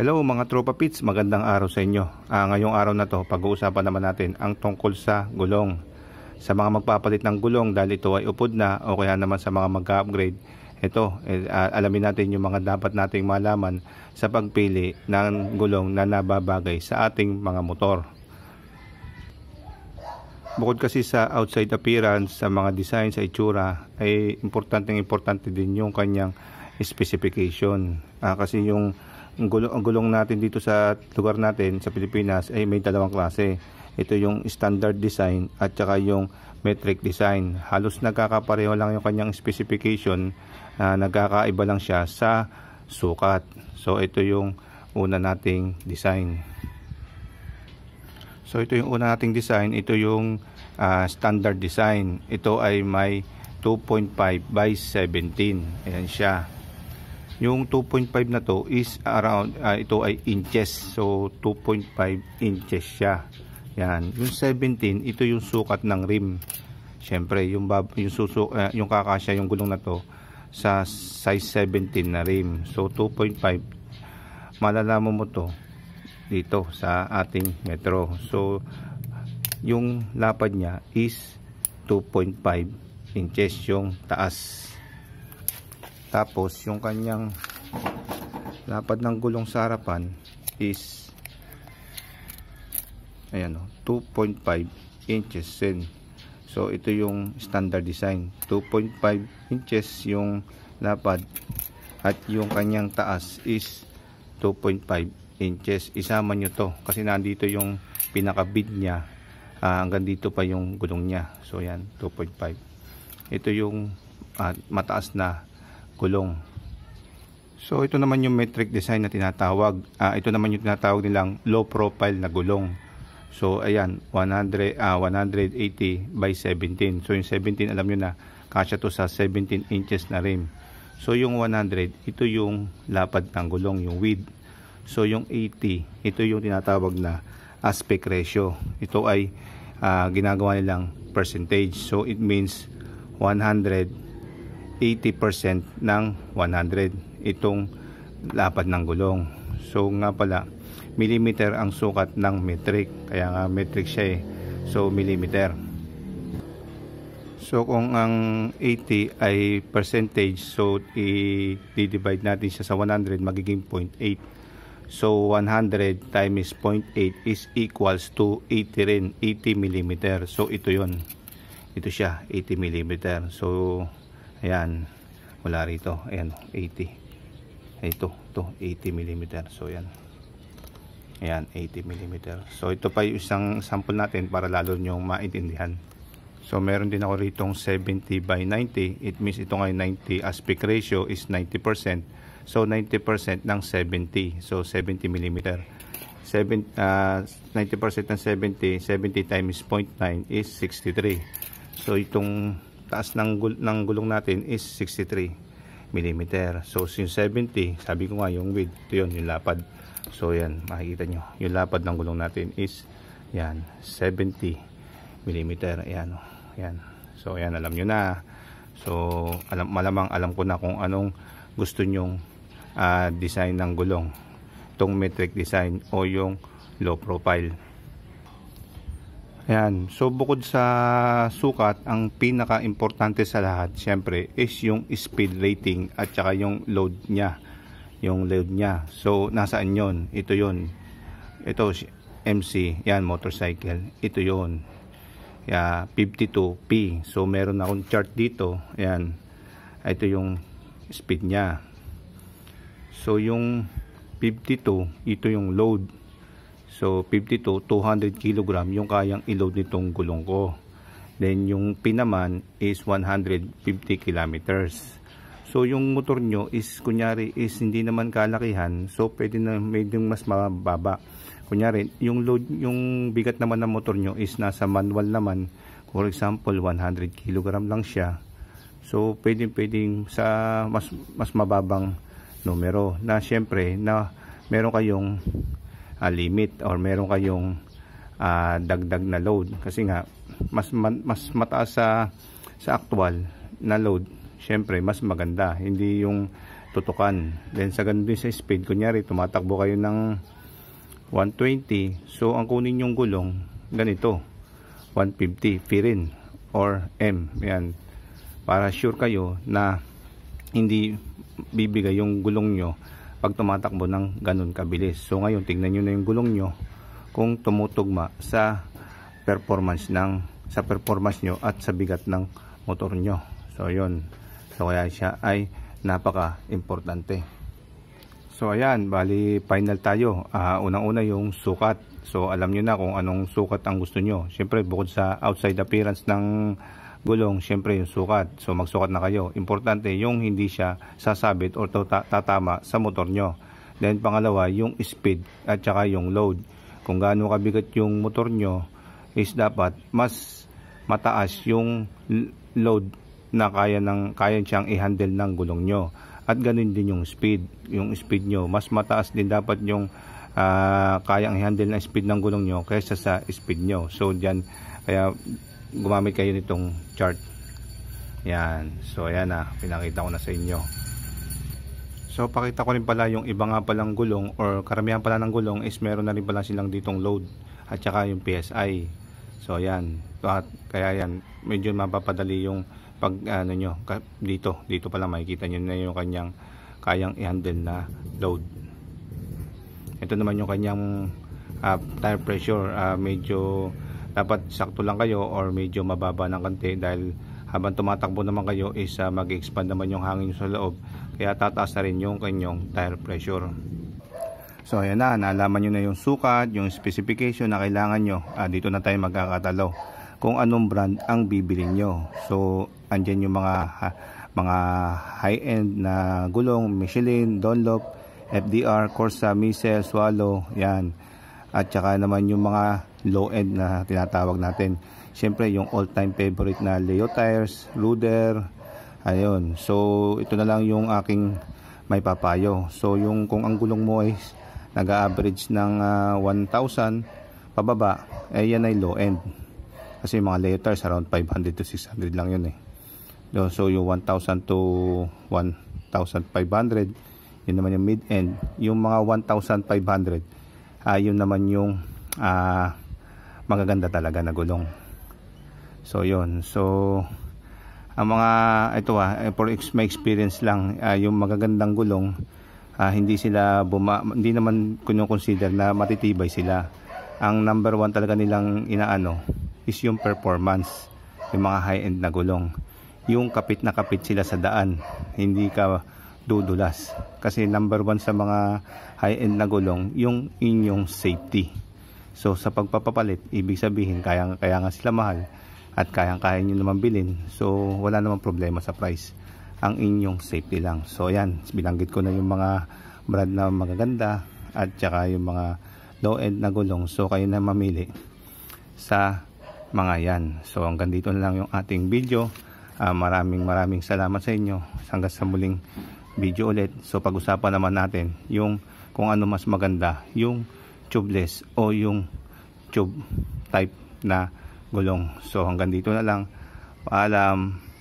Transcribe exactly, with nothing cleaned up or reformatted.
Hello mga tropa pits, magandang araw sa inyo. Ah, ngayong araw na to, pag-uusapan naman natin ang tungkol sa gulong. Sa mga magpapalit ng gulong dahil ito ay upod na o kaya naman sa mga mag-upgrade, ito, eh, ah, alamin natin yung mga dapat nating malaman sa pagpili ng gulong na nababagay sa ating mga motor. Bukod kasi sa outside appearance, sa mga design, sa itsura, ay importanteng importante din yung kanyang specification. Ah, kasi yung Ang gulong, ang gulong natin dito sa lugar natin sa Pilipinas ay may dalawang klase. Ito yung standard design at saka yung metric design. Halos nagkakapareho lang yung kanyang specification, uh, nagkakaiba lang siya sa sukat. So ito yung una nating design. So ito yung una nating design, ito yung uh, standard design. Ito ay may two point five by seventeen. Ayan siya. Yung two point five na to is around, uh, ito ay inches. So two point five inches siya. Yan. Yung seventeen, ito yung sukat ng rim. Siyempre, yung, bab, yung, susu, uh, yung kakasya yung gulong na to sa size seventeen na rim. So two point five, malalaman mo to dito sa ating metro. So yung lapad niya is two point five inches yung taas. Tapos yung kanyang lapad ng gulong sa harapan is ayan o, two point five inches din. So ito yung standard design, two point five inches yung lapad at yung kanyang taas is two point five inches. Isama nyo to kasi nandito yung pinaka bid niya, uh, hanggang dito pa yung gulong niya. So yan, two point five. Ito yung uh, mataas na gulong. So ito naman yung metric design na tinatawag. Uh, ito naman yung tinatawag nilang low profile na gulong. So ayan, one hundred, uh, one eighty by seventeen. So yung seventeen, alam nyo na, kasya to sa seventeen inches na rim. So yung one hundred, ito yung lapad ng gulong, yung width. So yung eighty, ito yung tinatawag na aspect ratio. Ito ay uh, ginagawa nilang percentage. So it means one hundred eighty percent ng one hundred itong lapad ng gulong. So nga pala, millimeter ang sukat ng metric, kaya nga metric siya eh. So millimeter. So kung ang eighty ay percentage, so i-divide natin siya sa one hundred, magiging zero point eight. So one hundred times zero point eight is equals to eighty rin, eighty millimeter. So ito yon, ito siya, eighty millimeter. So ayan, wala rito. Ayan, eighty. Ito, ito, eighty millimeter. So, ayan. Ayan, eighty millimeter. So, ito pa yung isang sample natin para lalo nyo maintindihan. So, meron din ako ritong seventy by ninety. It means ito ngayon ninety. Aspect ratio is ninety percent. So, ninety percent ng seventy. So, seventy millimeter. seven, uh, ninety percent ng seventy. seventy times zero point nine is sixty-three. So, itong taas ng, gul ng gulong natin is sixty-three millimeter. So yung seventy, sabi ko nga yung width, ito yun, yung lapad. So yan, makikita nyo, yung lapad ng gulong natin is yan, seventy millimeter. Ayan, ayan. So ayan, alam nyo na. So alam, malamang alam ko na kung anong gusto nyong uh, design ng gulong, itong metric design o yung low profile. Ayan, so bukod sa sukat, ang pinaka-importante sa lahat, syempre, is yung speed rating at saka yung load niya. Yung load niya. So, nasaan yun? Ito yun. Ito, M C, yan, motorcycle. Ito yun. Yeah, fifty-two P. So, meron akong chart dito. Ayan. Ito yung speed niya. So, yung fifty-two, ito yung load. So fifty-two, two hundred kilogram yung kayang i-load nitong gulong ko. Then yung P naman is one hundred fifty kilometers. So yung motor nyo is kunyari is hindi naman kalakihan, so pwede na medyo mas mababa. Kunyari yung load, yung bigat naman ng motor nyo is nasa manual naman. For example, one hundred kilogram lang siya. So pwede pwedeng sa mas mas mababang numero na syempre na meron kayong Uh, limit or meron kayong uh, dagdag na load kasi nga mas man, mas mataas sa sa actual na load, syempre mas maganda, hindi yung tutukan. Then sa ganun din sa speed, kunyari tumatakbo kayo ng one twenty, so ang kunin yung gulong ganito, one fifty P rin or M. Yan, para sure kayo na hindi bibigay yung gulong nyo pag tumatakbo ng ganun kabilis. So ngayon tingnan nyo na yung gulong nyo kung tumutugma sa performance ng sa performance nyo at sa bigat ng motor nyo. So yun, so kaya siya ay napaka importante. So ayan, bali final tayo. uh, unang una yung sukat. So alam nyo na kung anong sukat ang gusto nyo. Siyempre bukod sa outside appearance ng gulong, siyempre yung sukat. So magsukat na kayo. Importante yung hindi siya sasabit o tatama sa motor nyo. Then pangalawa yung speed at saka yung load. Kung gaano kabigat yung motor nyo is dapat mas mataas yung load na kaya ng kaya siyang i-handle ng gulong nyo, at ganun din yung speed. Yung speed nyo mas mataas din dapat yung uh, kayang i-handle ng speed ng gulong nyo kaysa sa speed nyo. So diyan kaya gumamit kayo nitong chart. Yan, so ayan na, pinakita ko na sa inyo. So pakita ko rin pala yung iba nga palang gulong or karamihan pala ng gulong is meron na rin pala silang ditong load at saka yung P S I. So ayan, at kaya yan medyo mapapadali yung pag ano nyo, dito dito pala makikita nyo na yung kanyang kayang i-handle na load. Ito naman yung kanyang uh, tire pressure. uh, medyo dapat sakto lang kayo or medyo mababa ng konti dahil habang tumatakbo naman kayo is uh, mag-expand naman yung hangin sa loob, kaya tataas na rin yung kanyang tire pressure. So ayan na, naalaman nyo na yung sukat, yung specification na kailangan nyo. uh, dito na tayo magkakatalo kung anong brand ang bibili nyo. So andyan yung mga ha, mga high-end na gulong, Michelin, Dunlop, F D R, Corsa, Mizel, Swallow, yan. At saka naman yung mga low-end na tinatawag natin. Siyempre yung all-time favorite na Leo Tires, Ruder, ayun. So ito na lang yung aking may papayo. So yung kung ang gulong mo ay nag-average ng uh, one thousand pababa, eh yan ay low-end. Kasi yung mga Leo Tires around five hundred to six hundred lang yun eh. So yung one thousand to one thousand five hundred, yun naman yung mid-end. Yung mga one thousand five hundred, uh, yun naman yung uh, magaganda talaga na gulong. So yun, so ang mga ito ah, for my experience lang, uh, yung magagandang gulong, uh, hindi sila buma, hindi naman kino-consider na matitibay sila. Ang number one talaga nilang inaano is yung performance, yung mga high-end na gulong. Yung kapit na kapit sila sa daan, hindi ka dudulas. Kasi number one sa mga high-end na gulong, yung inyong safety. So sa pagpapapalit, ibig sabihin kaya, kaya nga sila mahal at kayang-kaya nyo naman bilhin. So wala namang problema sa price. Ang inyong safety lang. So ayan, binanggit ko na yung mga brand na magaganda at saka yung mga low-end na gulong. So kayo na mamili sa mga yan. So hanggang dito na lang yung ating video. Uh, maraming maraming salamat sa inyo. Hanggang sa muling video ulit. So pag-usapan naman natin yung kung ano mas maganda, yung tubeless o yung tube type na gulong. So hanggang dito na lang. Paalam.